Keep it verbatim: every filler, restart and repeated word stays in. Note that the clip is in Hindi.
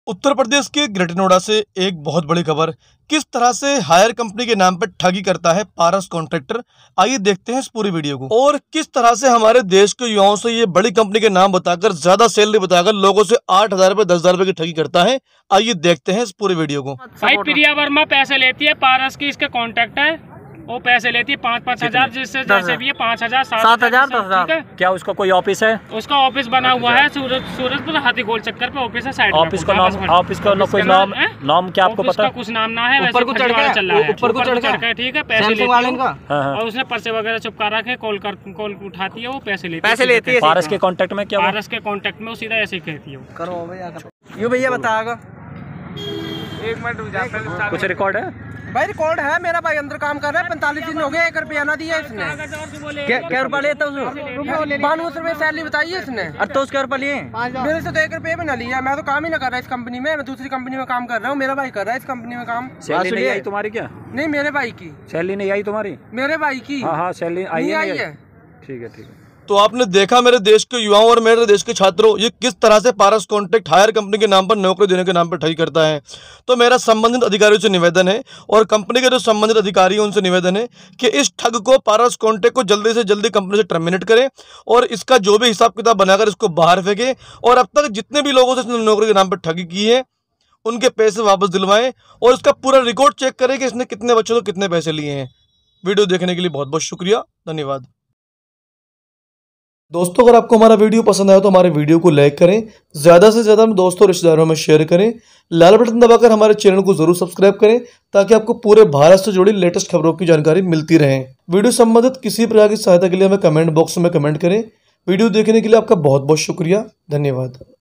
उत्तर प्रदेश के ग्रेटर नोएडा से एक बहुत बड़ी खबर। किस तरह से हायर कंपनी के नाम पर ठगी करता है पारस कॉन्ट्रैक्टर, आइए देखते हैं इस पूरी वीडियो को। और किस तरह से हमारे देश के युवाओं से ये बड़ी कंपनी के नाम बताकर ज्यादा सैलरी बताकर लोगों से आठ हजार रुपए दस हजार रुपए की ठगी करता है, आइए देखते हैं इस पूरी वीडियो को। भाई प्रिया वर्मा पैसे लेती है, पारस की इसके कॉन्ट्रैक्ट है, वो पैसे लेती है पाँच पाँच हजार, जिससे जैसे भी है पाँच हजार सात हजार दस हजार। क्या उसका कोई ऑफिस है? उसका ऑफिस बना हुआ है सूरज सूरजपुर हाथी गोल चक्कर पे ऑफिस है साइड में। ऑफिस का नाम ऑफिस का कोई नाम नाम क्या आपको पता? कुछ नाम ना है, ऊपर को चढ़ के चल रहा है, ऊपर को चढ़ के ठीक है। पैसे लेती है और उसने पर्चे वगैरह चिपका रखे, कॉल कर कॉल उठाती है, वो पैसे लेती है। पैसे लेती है पारस के कांटेक्ट में क्या? पारस के कांटेक्ट में वो सीधा ऐसे ही कहती है। करो भैया, यो भैया बताएगा। एक मिनट कुछ रिकॉर्ड है भाई? रिकॉर्ड है, मेरा भाई अंदर काम कर रहा है, पैंतालीस दिन हो गए, एक रुपया ना दिया इसने। क्या क्या रुपया लेता है? बानवे सौ रुपये सैलरी बताइए इसने। अरे तो उसके रुपये लिए मेरे से तो एक रुपये भी ना लिया। मैं तो काम ही ना कर रहा इस कंपनी में, मैं दूसरी कंपनी में काम कर रहा हूँ, मेरा भाई कर रहा है इस कंपनी में काम। सैलरी नहीं आई तुम्हारी? क्या नहीं, मेरे भाई की सैलरी नहीं आई तुम्हारी? मेरे भाई की हाँ हाँ सैलरी आई है। ठीक है ठीक है। तो आपने देखा मेरे देश के युवाओं और मेरे देश के छात्रों, ये किस तरह से पारस कॉन्ट्रैक्ट हायर कंपनी के नाम पर नौकरी देने के नाम पर ठगी करता है। तो मेरा संबंधित अधिकारियों से निवेदन है और कंपनी के जो संबंधित अधिकारी हैं उनसे निवेदन है कि इस ठग को, पारस कॉन्ट्रैक्ट को जल्दी से जल्दी कंपनी से टर्मिनेट करें और इसका जो भी हिसाब किताब बनाकर इसको बाहर फेंके और अब तक जितने भी लोगों से इसने नौकरी के नाम पर ठगी की है उनके पैसे वापस दिलवाएं और इसका पूरा रिकॉर्ड चेक करें कि इसने कितने बच्चों को कितने पैसे लिए हैं। वीडियो देखने के लिए बहुत बहुत शुक्रिया, धन्यवाद। दोस्तों, अगर आपको हमारा वीडियो पसंद आया तो हमारे वीडियो को लाइक करें, ज़्यादा से ज़्यादा दोस्तों रिश्तेदारों में शेयर करें, लाल बटन दबाकर हमारे चैनल को जरूर सब्सक्राइब करें ताकि आपको पूरे भारत से जुड़ी लेटेस्ट खबरों की जानकारी मिलती रहे। वीडियो संबंधित किसी प्रकार की सहायता के लिए हमें कमेंट बॉक्स में कमेंट करें। वीडियो देखने के लिए आपका बहुत बहुत शुक्रिया, धन्यवाद।